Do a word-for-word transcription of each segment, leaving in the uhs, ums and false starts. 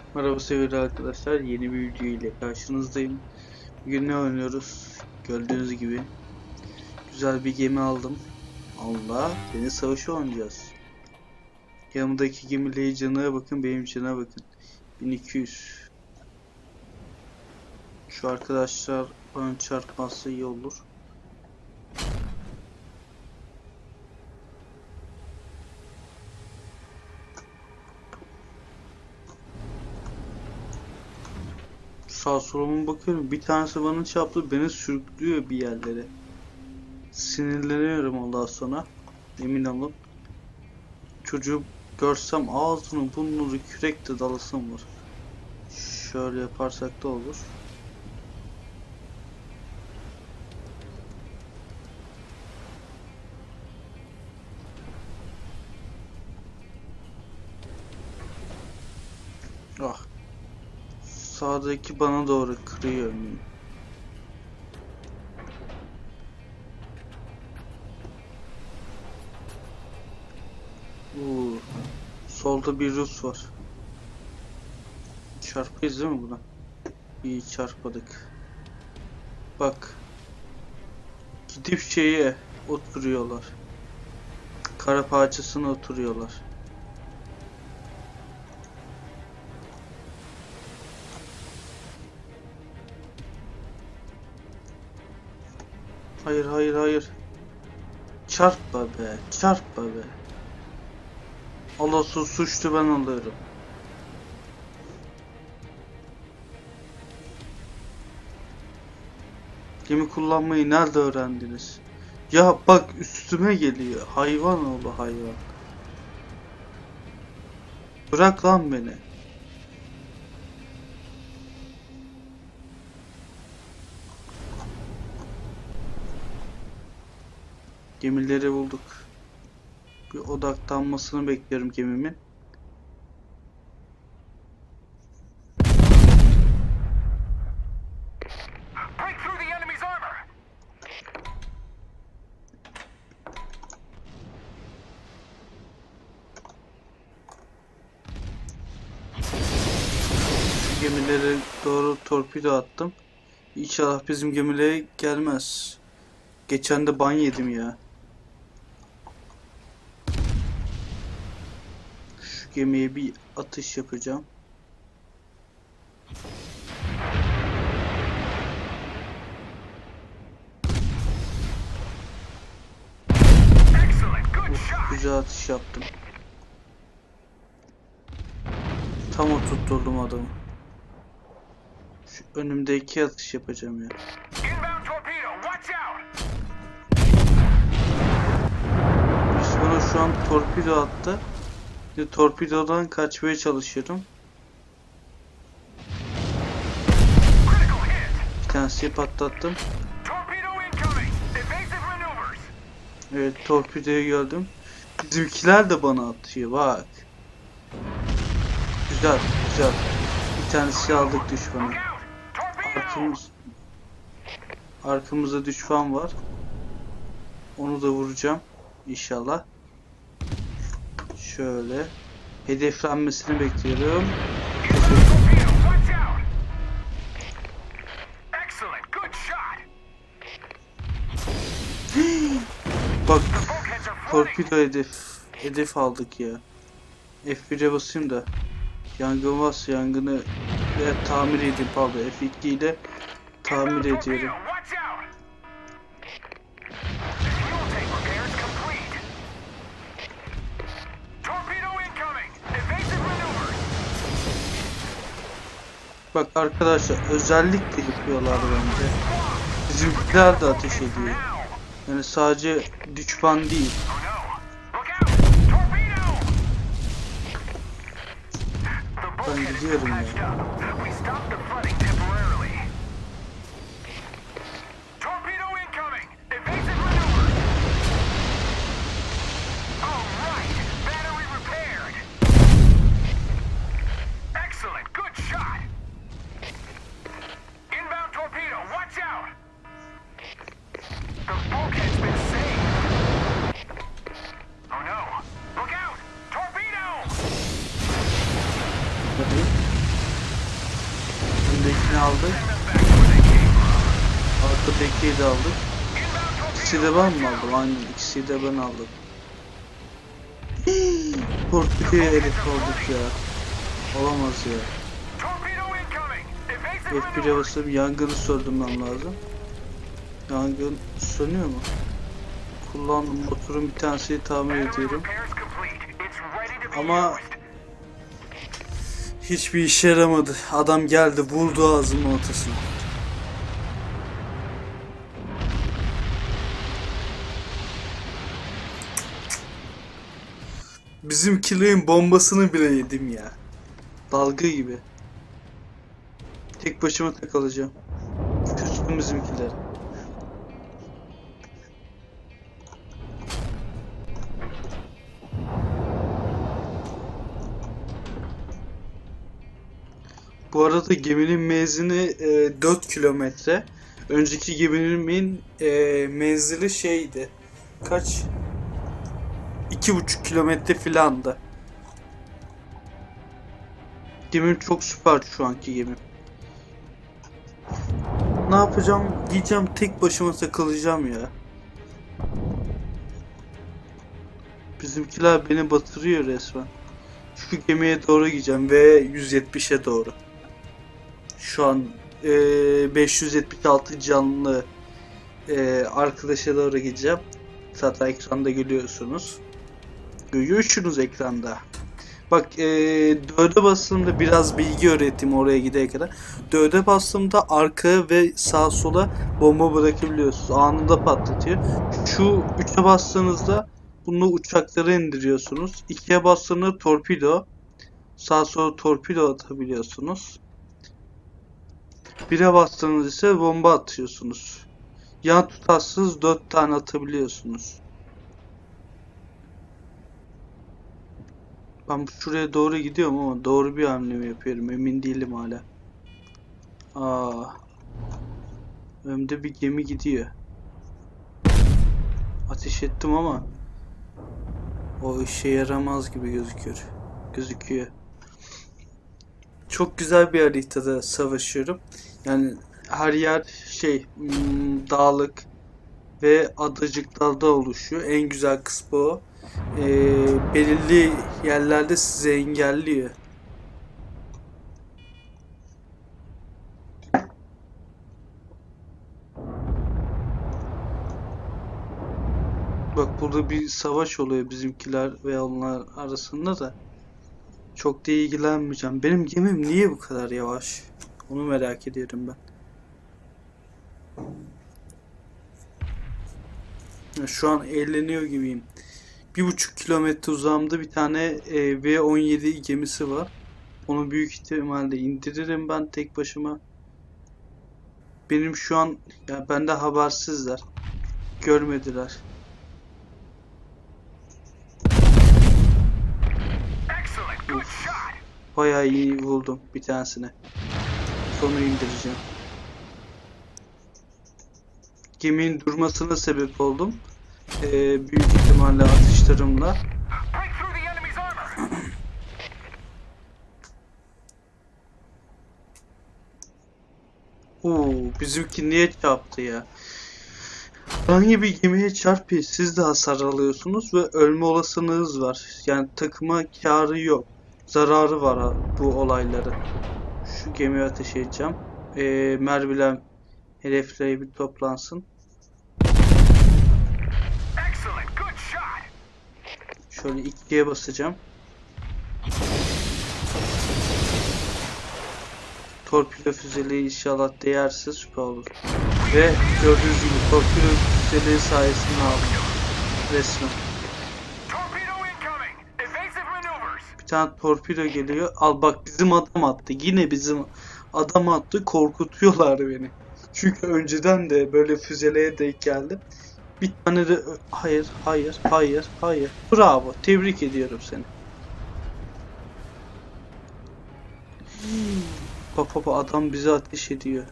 Merhaba sevgili arkadaşlar, yeni bir video ile karşınızdayım. Bugün ne oynuyoruz? Gördüğünüz gibi güzel bir gemi aldım. Allah, deniz savaşı oynayacağız. Yanımdaki gemilerin canına bakın, benim canına bakın. bin iki yüz. Şu arkadaşlar bana çarpmazsa iyi olur. Sağ soluma bakıyorum, bir tanesi bana çarptı, beni sürüklüyor bir yerlere. Sinirleniyorum ondan sonra, emin olun. Çocuğu görsem ağzını burnunu kürekle dalasım var. Şöyle yaparsak da olur. Ah. Sağdaki bana doğru kırıyor. Uuu. Solda bir Rus var. Çarpıyız değil mi buna? İyi çarpmadık. Bak. Gidip şeye oturuyorlar. Kara parçasına oturuyorlar. Hayır hayır hayır. Çarpma be. Çarpma be. Allah su suçlu ben alıyorum. Gemi kullanmayı nerede öğrendiniz? Ya bak üstüme geliyor. Hayvan oğlu hayvan. Bırak lan beni. Gemileri bulduk. Bir odaklanmasını bekliyorum gemimin. Gemilere doğru torpido attım. İnşallah bizim gemilere gelmez. Geçen de ban yedim ya. Şu gemiye bir atış yapacağım. Of, güzel atış yaptım. Tam oturtturdum adamı. Şu önümdeki atış yapacağım ya. Biz bana şu an torpido attı. Şimdi torpidodan kaçmaya çalışıyorum. Bir tanesi patlattım. Evet, torpidoyu gördüm. Bizimkiler de bana atıyor bak. Güzel güzel. Bir tanesi aldık düşmanı. Arkamız, arkamızda düşman var. Onu da vuracağım inşallah. Şöyle hedeflenmesini bekliyorum. Bak, torpido hedef hedef aldık ya. F bir'e basayım da yangın varsa yangını ya, tamir edeyim, pardon F iki ile tamir ediyorum. Bak arkadaşlar, özellikle yapıyorlar bence. Bizimkiler de ateş ediyor. Yani sadece düşman değil. Ben gidiyorum ya. ikisini aldık. Arkadakiyi de aldık. İkisi de ben mi aldım? Aynen, ikisi de ben aldım. Torpidoya herif olduk ya. Olamaz ya. F bir'e basıp yangını söndürmem lazım. Yangın sönüyor mu? Kullandım, motorun bir tanesini tamir ediyorum. Ama hiçbir işe yaramadı. Adam geldi, vurdu ağzımın ortasına. Bizimkilerin bombasını bile yedim ya. Dalga gibi. Tek başıma takılacağım. Küstüm bizimkiler. Bu arada geminin menzili e, dört kilometre. Önceki geminin e, menzili şeydi. Kaç? iki buçuk kilometre filandı. Gemim çok süper şu anki gemim. Ne yapacağım? Diyeceğim, tek başıma takılacağım ya. Bizimkiler beni batırıyor resmen. Şu gemiye doğru gideceğim ve yüz yetmişe doğru. Şu an e, beş yüz yetmiş altı canlı e, arkadaşa doğru gideceğim. Zaten ekranda görüyorsunuz. Görüyorsunuz ekranda. Bak e, dörde bastığımda biraz bilgi öğrettim oraya gidene kadar. dörde bastığımda arkaya ve sağa sola bomba bırakabiliyorsunuz. Anında patlatıyor. Şu üçe bastığınızda bunu uçaklara indiriyorsunuz. ikiye bastığında torpido. Sağa sola torpido atabiliyorsunuz. bire bastığınızda ise bomba atıyorsunuz. Yan tutarsız dört tane atabiliyorsunuz. Ben şuraya doğru gidiyorum ama doğru bir hamle mi yapıyorum, emin değilim hala. Aa, önümde bir gemi gidiyor. Ateş ettim ama o işe yaramaz gibi gözüküyor. Gözüküyor. Çok güzel bir haritada savaşıyorum. Yani her yer şey hmm, dağlık ve adacıklarda oluşuyor. En güzel kısmı o. Ee, belirli yerlerde sizi engelliyor. Bak burada bir savaş oluyor bizimkiler ve onlar arasında da. Çok da ilgilenmeyeceğim. Benim gemim niye bu kadar yavaş? Onu merak ediyorum ben. Şu an eğleniyor gibiyim. Bir buçuk kilometre uzağımda bir tane e, V on yedi gemisi var. Onu büyük ihtimalle indiririm ben tek başıma. Benim şu an ya bende habersizler. Görmediler. Uf, bayağı iyi buldum bir tanesine. Sonu indireceğim. Geminin durmasına sebep oldum. Ee, büyük ihtimalle atışlarımla. Oo, bizimki niye çarptı ya? Herhangi bir gemiye çarpıyor, siz de hasar alıyorsunuz ve ölme olasılığınız var. Yani takıma karı yok. Zararı var bu olayların. Şu gemiye ateş edeceğim. Ee, mermiler hedefleri bir toplansın. Şöyle ikiye basacağım. Torpido füzeli inşallah değerse süper olur. Ve gördüğünüz gibi torpido füzeli sayesinde aldım. Resmen. Bir tane torpido geliyor. Al bak, bizim adam attı. Yine bizim adam attı. Korkutuyorlar beni. Çünkü önceden de böyle füzeleye denk geldim. Bir tane de hayır, hayır, hayır, hayır. Bravo. Tebrik ediyorum seni. Bak baba, adam bize ateş ediyor.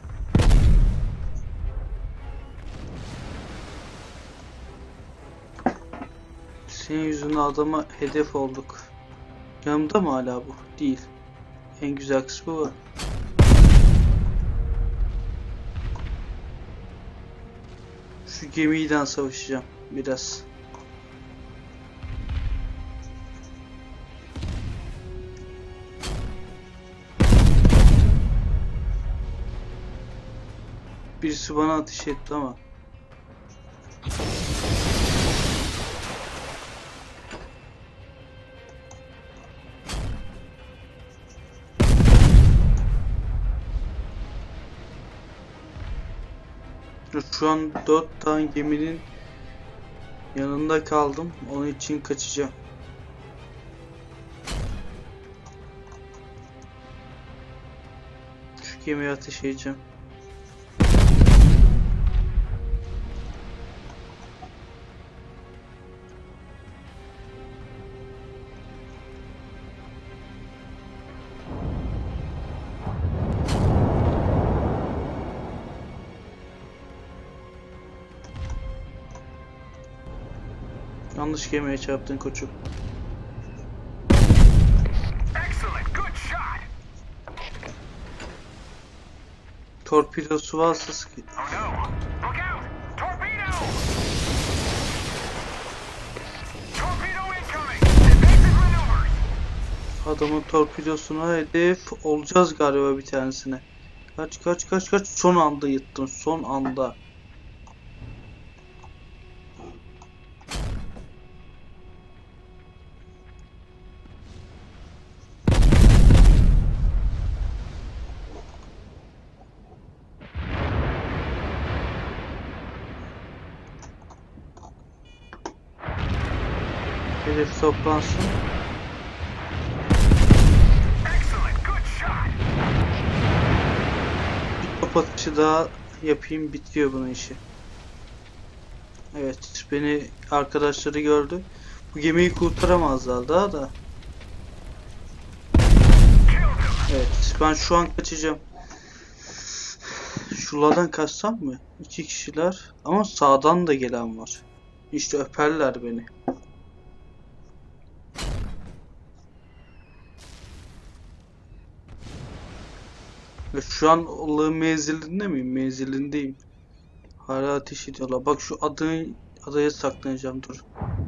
Senin yüzünden adama hedef olduk. Yanımda mı hala bu? Değil. En güzel kısmı var. Şu gemiden savaşacağım biraz. Birisi bana ateş etti ama. Şu an dört tane geminin yanında kaldım. Onun için kaçacağım. Şu gemiye ateş edeceğim. Yanlış gemiye çarptın koçum. Torpidosu varsa sıkı. Adamın torpidosuna hedef olacağız galiba bir tanesine. Kaç kaç kaç kaç, son anda yıttım, son anda. Hedef toplansın. Bir top atışı daha yapayım, bitiyor bunun işi. Evet, beni arkadaşları gördü. Bu gemiyi kurtaramazlar daha da. Evet, ben şu an kaçacağım. Şuralardan kaçsam mı? İki kişiler ama sağdan da gelen var. İşte öperler beni. Ve şu an olağın menzilinde miyim? Menzilindeyim. Hala ateş ediyorlar. Bak şu adayı, adaya saklanacağım, dur.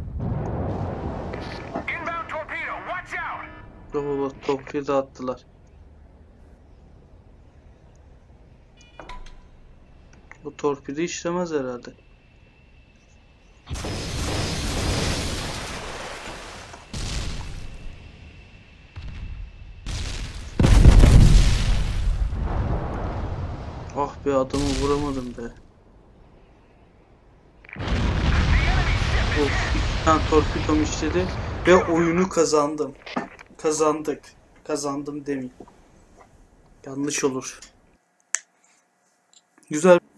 Baba bak, torpido attılar. Bu torpido işlemez herhalde. Ah be, adamı vuramadım be. Of, iki tane torpidom işledi ve oyunu kazandım. Kazandık. Kazandım demeyeyim. Yanlış olur. Güzel.